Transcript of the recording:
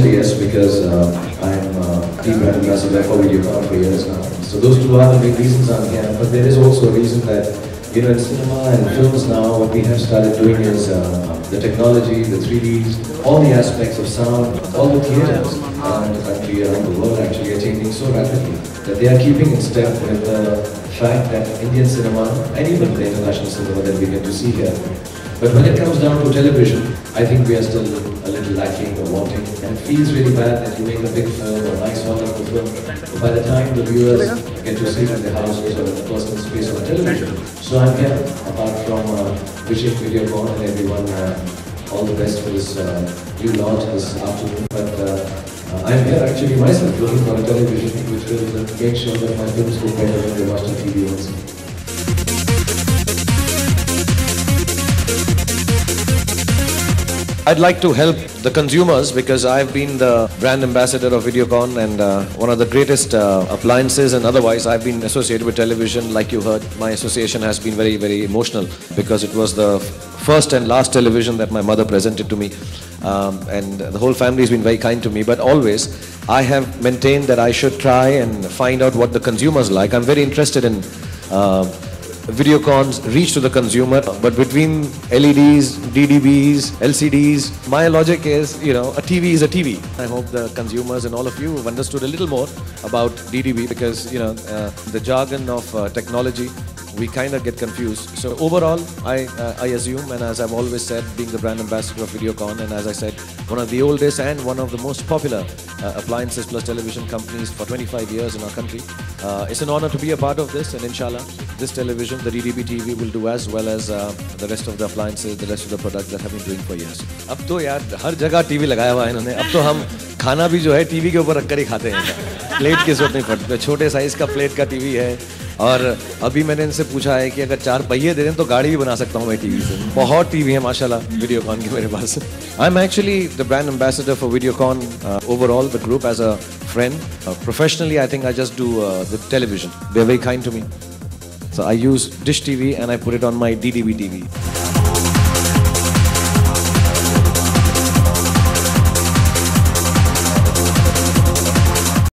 say yes because I'm the brand ambassador for Videocon for years now. So those two are the big reasons I'm here. But there is also a reason that, you know, in cinema and films now, what we have started doing is the technology, the 3Ds, all the aspects of sound, all the theatres around the country, around the world actually are changing so rapidly that they are keeping in step with the fact that Indian cinema and even the international cinema that we get to see here. But when it comes down to television, I think we are still a little lacking or wanting, and it feels really bad that you make a big film, a nice wonderful film, but by the time the viewers get to see it in their houses or in the personal space on television. So I'm here, apart from wishing Videocon and everyone all the best for this new launch this afternoon, but I'm here actually myself looking for a television which will make sure that my films go better when they watch on TV also. I'd like to help the consumers because I've been the brand ambassador of Videocon and one of the greatest appliances, and otherwise I've been associated with television. Like you heard, my association has been very, very emotional because it was the first and last television that my mother presented to me, and the whole family has been very kind to me. But always I have maintained that I should try and find out what the consumers like. I'm very interested in Videocon's reach to the consumer, but between LEDs, DDBs, LCDs, my logic is, you know, a TV is a TV. I hope the consumers and all of you have understood a little more about DDB because, you know, the jargon of technology, we kind of get confused. So overall, I assume, and as I've always said, being the brand ambassador of Videocon, and as I said, one of the oldest and one of the most popular appliances plus television companies for 25 years in our country. It's an honor to be a part of this, and inshallah, this television, the DDB TV, will do as well as the rest of the appliances, the rest of the products that have been doing for years. अब तो यार हर जगह TV लगाया हुआ है इन्होंने. अब तो हम खाना भी जो है टीवी के ऊपर रखकर ही खाते हैं. प्लेट की जरूरत नहीं पड़ती. छोटे साइज का प्लेट का टीवी है. और अभी मैंने इनसे पूछा है कि अगर 4 पहिए दे दें तो गाड़ी भी बना सकता हूँ मैं टीवी से. बहुत टीवी है माशाल्लाह Videocon के मेरे पास. I'm actually the brand ambassador for Videocon overall, the group, as a friend. Professionally, I think I just do the television. They're very kind to me. So I use Dish TV and I put it on my DDB TV.